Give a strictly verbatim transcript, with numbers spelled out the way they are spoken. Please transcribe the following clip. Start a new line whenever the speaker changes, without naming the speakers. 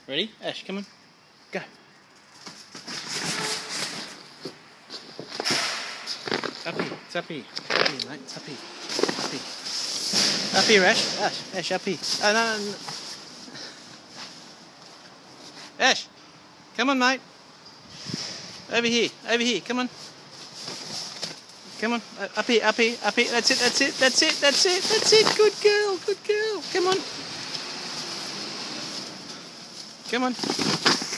Ready? Ash, come on. Go. Up here. It's up here. Up here, mate. It's up here. Up here. Up here, Ash. Ash. Ash, up here. Oh, no, no, no. Ash. Come on, mate. Over here. Over here. Come on. Come on. Up here. Up here. Up here. That's it. That's it. That's it. That's it. That's it. Good girl. Good girl. Come on. Come on.